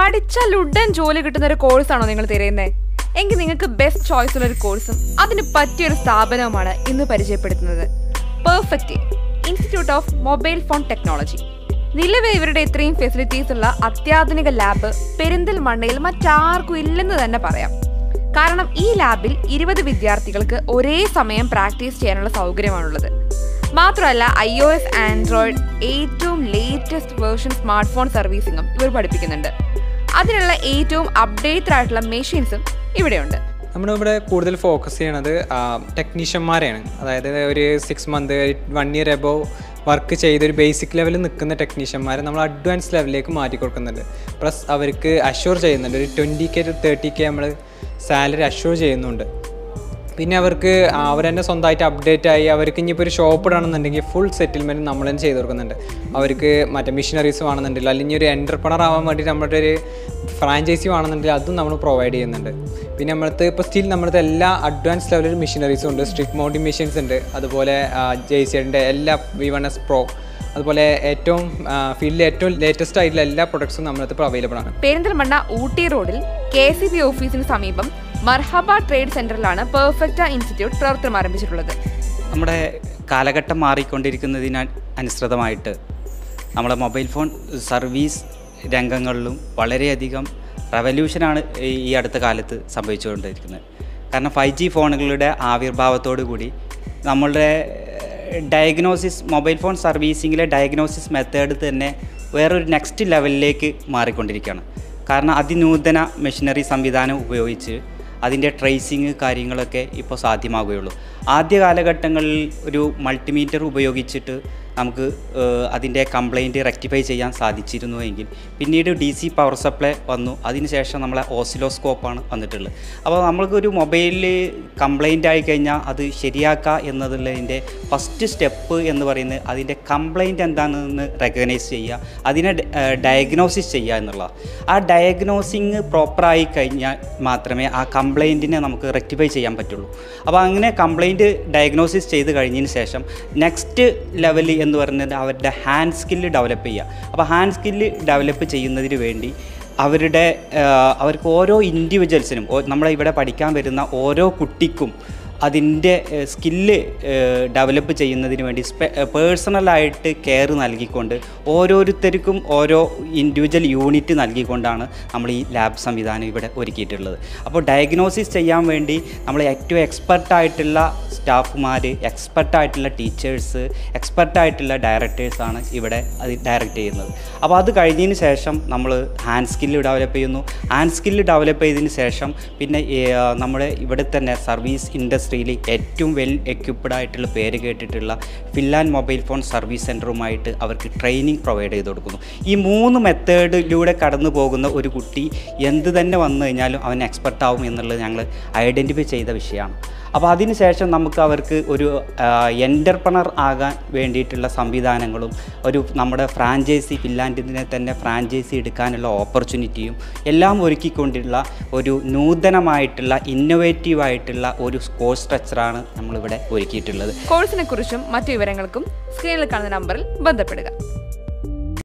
പഠിച്ചാൽ ഉടൻ ജോലി കിട്ടുന്ന ഒരു കോഴ്സാണോ നിങ്ങൾ തിരയുന്നത്? എങ്കിൽ നിങ്ങൾക്ക് ബെസ്റ്റ് ചോയ്സ് ഉള്ള ഒരു കോഴ്സും അതിന് പറ്റിയൊരു സ്ഥാപനവുമാണ് ഇന്ന് പരിചയപ്പെടുത്തുന്നത്. Perfect institute of mobile phone technology. നിലവിൽ ഇവരുടെ ഇത്രയും ഫെസിലിറ്റീസ് ഉള്ള അത്യാധുനിക ലാബ് പെരിന്തൽമണ്ണയിൽ മറ്റാർക്കും ഇല്ലെന്ന് തന്നെ പറയാം. കാരണം ഈ ലാബിൽ 20 വിദ്യാർത്ഥികൾക്ക് ഒരേ സമയം പ്രാക്ടീസ് ചെയ്യാനുള്ള സൗകര്യമാണുള്ളത്. മാത്രമല്ല iOS, ആൻഡ്രോയിഡ് ഏറ്റവും ലേറ്റസ്റ്റ് വേർഷൻ സ്മാർട്ട് ഫോൺ സർവീസിങ്ങും ഇവർ പഠിപ്പിക്കുന്നുണ്ട്. അതിനുള്ള ഏറ്റവും അപ്ഡേറ്റഡ് ആയിട്ടുള്ള മെഷീൻസും ഇവിടെയുണ്ട്. നമ്മളിവിടെ കൂടുതൽ ഫോക്കസ് ചെയ്യണത് ടെക്നീഷ്യന്മാരെയാണ്. അതായത് ഒരു 6 മന്ത് 1 ഇയർ എബോവ് വർക്ക് ചെയ്തൊരു ബേസിക് ലെവലിൽ നിൽക്കുന്ന ടെക്നീഷ്യന്മാരെ നമ്മൾ അഡ്വാൻസ് ലെവലിലേക്ക് മാറ്റി കൊടുക്കുന്നുണ്ട്. പ്ലസ് അവർക്ക് അഷ്യൂർ ചെയ്യുന്നുണ്ട്. ഒരു 20K to 30K നമ്മൾ സാലറി അഷ്യൂർ ചെയ്യുന്നുണ്ട്. പിന്നെ അവർക്ക് അവർ തന്നെ സ്വന്തമായിട്ട് അപ്ഡേറ്റ് ആയി അവർക്ക് ഇനിയിപ്പോൾ ഒരു ഷോപ്പ് ഇടണമെന്നുണ്ടെങ്കിൽ ഫുൾ സെറ്റിൽമെൻറ്റ് നമ്മൾ തന്നെ ചെയ്ത് കൊടുക്കുന്നുണ്ട്. അവർക്ക് മറ്റേ മിഷനറീസ് വേണമെന്നുണ്ടെങ്കിൽ അല്ലെങ്കിൽ ഒരു എൻ്റർപ്രണർ ആവാൻ വേണ്ടി നമ്മുടെ ഒരു ഫ്രാഞ്ചൈസി വേണമെന്നുണ്ടെങ്കിൽ അതും നമ്മൾ പ്രൊവൈഡ് ചെയ്യുന്നുണ്ട്. പിന്നെ നമ്മളടുത്ത് ഇപ്പോൾ സ്റ്റിൽ നമ്മളടുത്ത് എല്ലാ അഡ്വാൻസ് ലെവലിൽ മിഷനറീസും ഉണ്ട്. സ്ട്രിക്ട് മൗണ്ടിങ് മെഷീൻസ് ഉണ്ട്. അതുപോലെ JCIൻ്റെ എല്ലാ V1S Pro, അതുപോലെ ഏറ്റവും ഫീൽഡിലെ ഏറ്റവും ലേറ്റസ്റ്റ് ആയിട്ടുള്ള എല്ലാ പ്രൊഡക്ട്സും നമ്മളടുത്ത് ഇപ്പോൾ അവൈലബിൾ ആണ്. പെരിന്തൽമണ്ണ ഊട്ടി റോഡിൽ KCB ഓഫീസിന് സമീപം മർഹബ ട്രേഡ് സെന്ററിലാണ് പെർഫെക്റ്റ് ഇൻസ്റ്റിറ്റ്യൂട്ട് പ്രവർത്തനം ആരംഭിച്ചിട്ടുള്ളത്. നമ്മുടെ കാലഘട്ടം മാറിക്കൊണ്ടിരിക്കുന്നതിന് അനുസൃതമായിട്ട് നമ്മുടെ മൊബൈൽ ഫോൺ സർവീസ് രംഗങ്ങളിലും വളരെയധികം റവല്യൂഷനാണ് ഈ അടുത്ത കാലത്ത് സംഭവിച്ചുകൊണ്ടിരിക്കുന്നത്. കാരണം 5G ഫോണുകളുടെ ആവിർഭാവത്തോടു കൂടി നമ്മളുടെ ഡയഗ്നോസിസ് മൊബൈൽ ഫോൺ സർവീസിങ്ങിലെ ഡയഗ്നോസിസ് മെത്തേഡ് തന്നെ വേറൊരു നെക്സ്റ്റ് ലെവലിലേക്ക് മാറിക്കൊണ്ടിരിക്കുകയാണ്. കാരണം അതിനൂതന മെഷീനറി സംവിധാനം ഉപയോഗിച്ച് അതിൻ്റെ ട്രേസിങ് കാര്യങ്ങളൊക്കെ ഇപ്പോൾ സാധ്യമാകുകയുള്ളൂ. ആദ്യ കാലഘട്ടങ്ങളിൽ ഒരു മൾട്ടിമീറ്റർ ഉപയോഗിച്ചിട്ട് നമുക്ക് അതിൻ്റെ കംപ്ലൈൻറ്റ് റെക്ടിഫൈ ചെയ്യാൻ സാധിച്ചിരുന്നുവെങ്കിൽ പിന്നീട് DC പവർ സപ്ലൈ വന്നു. അതിനുശേഷം നമ്മളെ ഓസിലോസ്കോപ്പാണ് വന്നിട്ടുള്ളത്. അപ്പോൾ നമ്മൾക്കൊരു മൊബൈലിൽ കംപ്ലൈൻ്റ് ആയിക്കഴിഞ്ഞാൽ അത് ശരിയാക്കുക എന്നതുള്ളതിൻ്റെ ഫസ്റ്റ് സ്റ്റെപ്പ് എന്ന് പറയുന്നത് അതിൻ്റെ കംപ്ലൈൻറ്റ് എന്താണെന്ന് റെക്കഗ്നൈസ് ചെയ്യുക, അതിനെ ഡയഗ്നോസിസ് ചെയ്യുക എന്നുള്ളതാണ്. ആ ഡയഗ്നോസിങ് പ്രോപ്പറായി കഴിഞ്ഞാൽ മാത്രമേ ആ കംപ്ലൈൻറ്റിനെ നമുക്ക് റെക്ടിഫൈ ചെയ്യാൻ പറ്റുള്ളൂ. അപ്പോൾ അങ്ങനെ കംപ്ലൈൻറ്റ് ഡയഗ്നോസിസ് ചെയ്ത് കഴിഞ്ഞതിന് ശേഷം നെക്സ്റ്റ് ലെവൽ എന്ന് പറയുന്നത് അവരുടെ ഹാൻഡ് സ്കില്ല് ഡെവലപ്പ് ചെയ്യുക. അപ്പോൾ ഹാൻഡ് സ്കില്ല് ഡെവലപ്പ് ചെയ്യുന്നതിന് വേണ്ടി അവർക്ക് ഓരോ ഇൻഡിവിജ്വൽസിനും നമ്മളെ ഇവിടെ പഠിക്കാൻ വരുന്ന ഓരോ കുട്ടിക്കും അതിൻ്റെ സ്കില്ല് ഡെവലപ്പ് ചെയ്യുന്നതിന് വേണ്ടി പേഴ്സണലായിട്ട് കെയർ നൽകിക്കൊണ്ട് ഓരോരുത്തർക്കും ഓരോ ഇൻഡിവിജ്വൽ യൂണിറ്റ് നൽകിക്കൊണ്ടാണ് നമ്മൾ ഈ ലാബ് സംവിധാനം ഇവിടെ ഒരുക്കിയിട്ടുള്ളത്. അപ്പോൾ ഡയഗ്നോസിസ് ചെയ്യാൻ വേണ്ടി നമ്മൾ ഏറ്റവും എക്സ്പെർട്ടായിട്ടുള്ള സ്റ്റാഫുമാർ, എക്സ്പെർട്ടായിട്ടുള്ള ടീച്ചേഴ്സ്, എക്സ്പെർട്ടായിട്ടുള്ള ഡയറക്ടേഴ്സാണ് ഇവിടെ അത് ഡയറക്റ്റ് ചെയ്യുന്നത്. അപ്പോൾ അത് കഴിഞ്ഞതിന് ശേഷം നമ്മൾ ഹാൻഡ് സ്കില്ല് ഡെവലപ്പ് ചെയ്യുന്നു. ഹാൻഡ് സ്കില്ല് ഡെവലപ്പ് ചെയ്തതിന് ശേഷം പിന്നെ നമ്മുടെ ഇവിടെ തന്നെ സർവീസ് ഇൻഡസ്ട്രിയിൽ ഏറ്റവും വെൽ എക്യുപ്ഡ് ആയിട്ടുള്ള പേര് കേട്ടിട്ടുള്ള ഫിൻലാൻഡ് മൊബൈൽ ഫോൺ സർവീസ് സെൻറ്ററുമായിട്ട് അവർക്ക് ട്രെയിനിങ് പ്രൊവൈഡ് ചെയ്ത് കൊടുക്കുന്നു. ഈ 3 മെത്തേഡിലൂടെ കടന്നു പോകുന്ന ഒരു കുട്ടി എന്ത് തന്നെ വന്നു കഴിഞ്ഞാലും അവൻ എക്സ്പെർട്ടാവും എന്നുള്ളത് ഞങ്ങൾ ഐഡൻറ്റിഫൈ ചെയ്ത വിഷയമാണ്. അപ്പോൾ അതിനുശേഷം നമുക്ക് അവർക്ക് ഒരു എൻ്റർപ്രണർ ആകാൻ വേണ്ടിയിട്ടുള്ള സംവിധാനങ്ങളും നമ്മുടെ ഫ്രാഞ്ചൈസി ഫിൻലാൻഡിനെ തന്നെ ഫ്രാഞ്ചൈസി എടുക്കാനുള്ള ഓപ്പർച്യൂണിറ്റിയും എല്ലാം ഒരുക്കിക്കൊണ്ടുള്ള ഒരു നൂതനമായിട്ടുള്ള ഇന്നോവേറ്റീവായിട്ടുള്ള ഒരു കോഴ്സ് സ്ട്രക്ചറാണ് നമ്മളിവിടെ ഒരുക്കിയിട്ടുള്ളത്. കോഴ്സിനെ കുറിച്ചും മറ്റു വിവരങ്ങൾക്കും സ്ക്രീനിൽ കാണുന്ന നമ്പറിൽ ബന്ധപ്പെടുക.